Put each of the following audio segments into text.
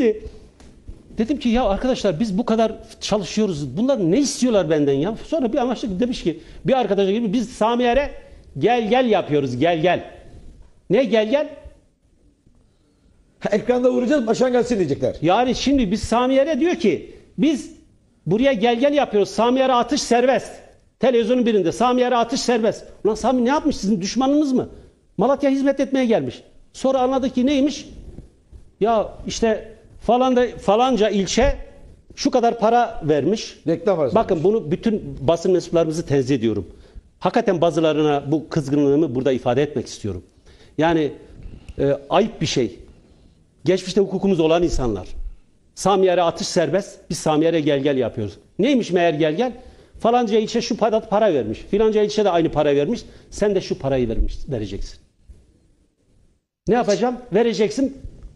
Şimdi dedim ki ya arkadaşlar biz bu kadar çalışıyoruz. Bunlar ne istiyorlar benden ya? Sonra bir anlaştık, demiş ki bir arkadaşa gibi biz Samiyer'e gel yapıyoruz. Gel. Ne gel? Ekranda vuracağız, başan gelsin diyecekler. Yani şimdi biz Samiyer'e diyor ki biz buraya gel yapıyoruz. Samiyer'e atış serbest. Televizyonun birinde Samiyer'e atış serbest. Ulan Sami ne yapmış, sizin düşmanınız mı? Malatya hizmet etmeye gelmiş. Sonra anladı ki neymiş? Ya işte falanca ilçe şu kadar para vermiş. Reklam var. Bakın bunu bütün basın mensuplarımızı tenzih ediyorum. Hakikaten bazılarına bu kızgınlığımı burada ifade etmek istiyorum. Yani ayıp bir şey. Geçmişte hukukumuz olan insanlar. Samiyer'e atış serbest, biz Samiyer'e gel yapıyoruz. Neymiş meğer gel? Falanca ilçe şu para vermiş. Filanca ilçe de aynı para vermiş. Sen de şu parayı vereceksin. Ne yapacağım? Vereceksin.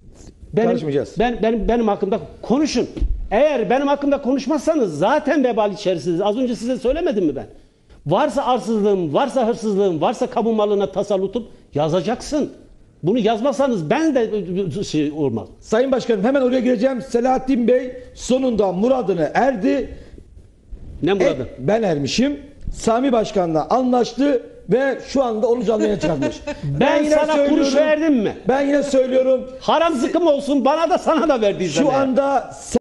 Benim hakkımda konuşun. Eğer benim hakkımda konuşmazsanız zaten vebal içerisiniz. Az önce size söylemedim mi ben? Varsa arsızlığım, varsa hırsızlığım, varsa kamu malına tasallutum yazacaksın. Bunu yazmazsanız ben de olmaz. Sayın Başkanım hemen oraya gireceğim. Selahattin Bey sonunda muradına erdi. Ne muradı? Ben ermişim. Sami Başkan'la anlaştı ve şu anda onu canlı yayına çıkartmış. Ben sana kuruş verdim mi? Ben yine söylüyorum. Haram zıkkım olsun, bana da sana da verdiysem. Şu anda